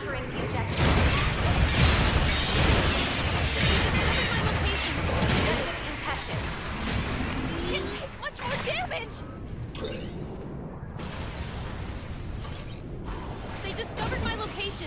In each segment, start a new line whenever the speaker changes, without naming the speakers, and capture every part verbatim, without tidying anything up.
capturing the objective. They discovered my location. Objective contested. Can't take much more damage! They discovered my location.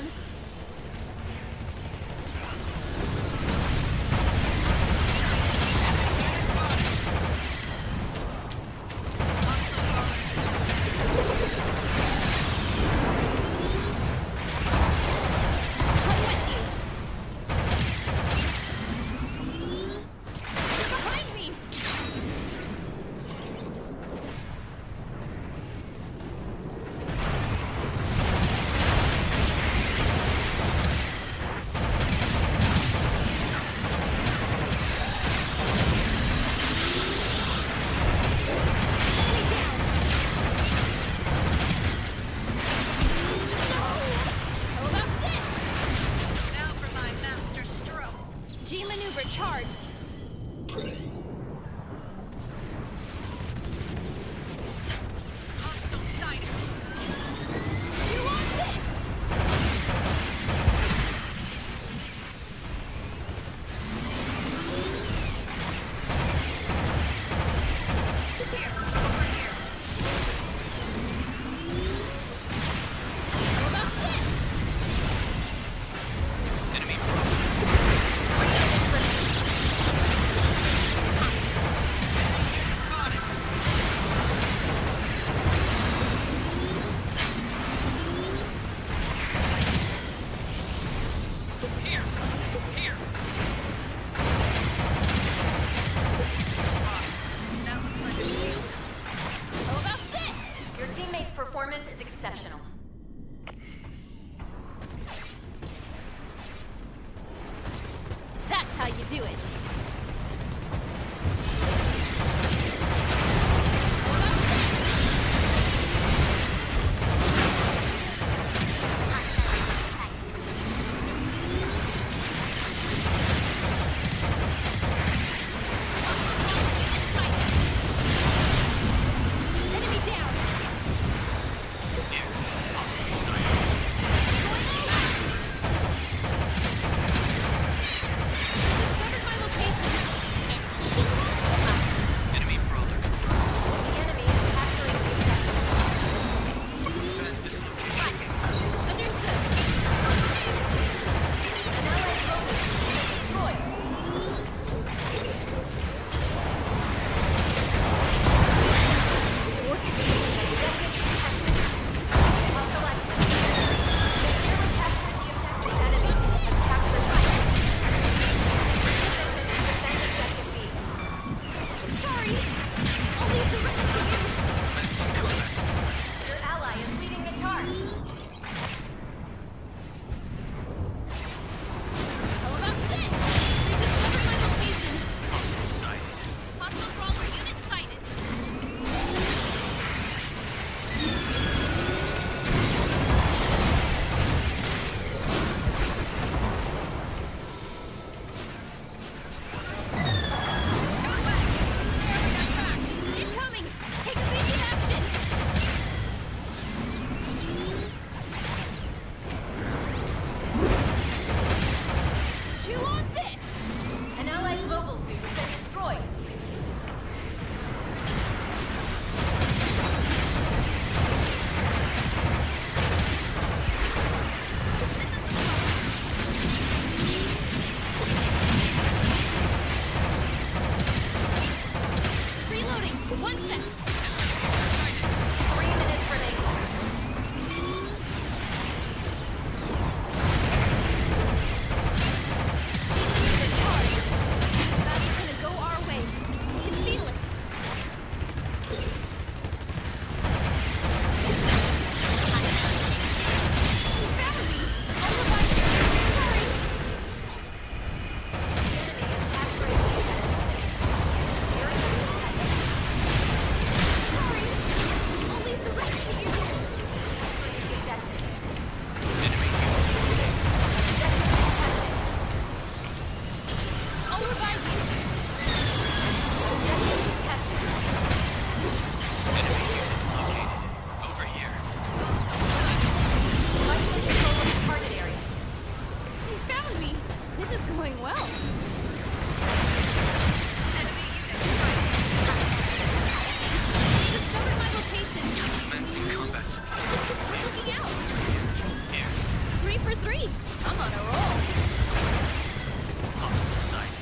three. I'm on a roll.
Hostile sighted.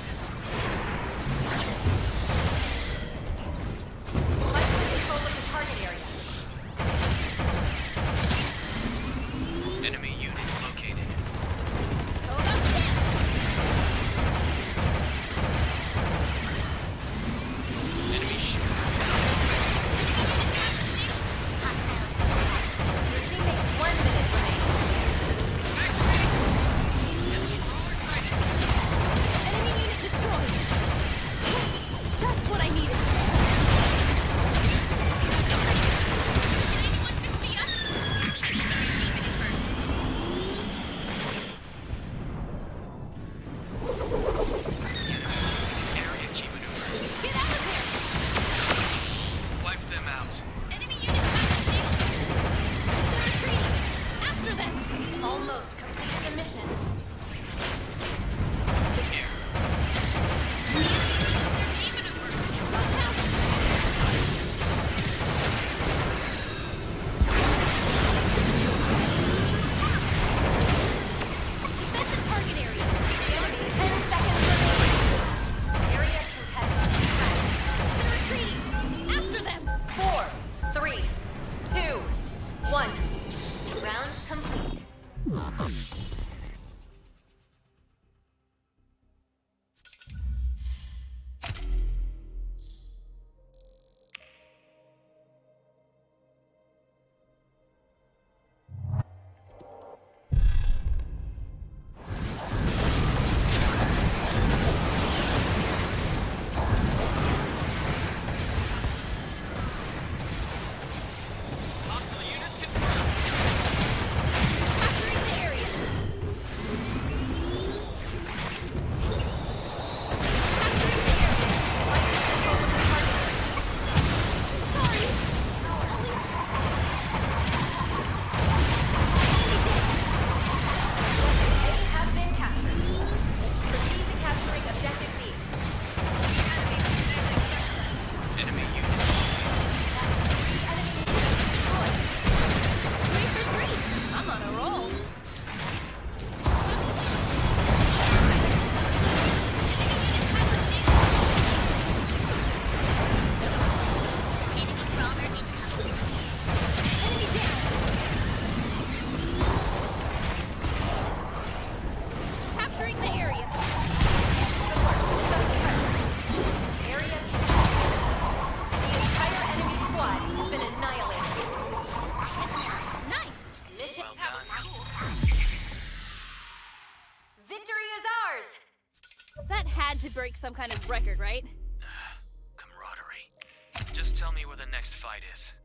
Fight for control of the target area.
Enemy unit located.
Hold up six.
Enemy shields are
Your teammates one minute remains.
Enemy crawler sighted.
Enemy unit destroyed. Yes, just what I needed. Can anyone fix me up?
Area G maneuver.
Get out of there!
Wipe them out.
Enemy unit has a shield. They're retreating. After them. We've almost completed the mission.
Air.
Their G maneuver. Watch out! Defend the target area. Enemy ten seconds remaining. Area contested. They're retreating. After them. Four, three, two, one. Round complete.
Hostile units confirmed.
Capturing the area. Capturing the area. Fight for control of the target area. Sorry. Enemy dead. A has been captured. Proceed to capturing objective B. Enemy specialist.
Enemy unit.
Enemy unit destroyed. Three for three. I'm on a roll. Enemy down. Capturing the area. Good work. Keep up the pressure. Area contested. The entire enemy squad has been annihilated. Nice. Mission
Well done.
Victory is ours. That had to break some kind of record, right?
Camaraderie. Just tell me where the next fight is.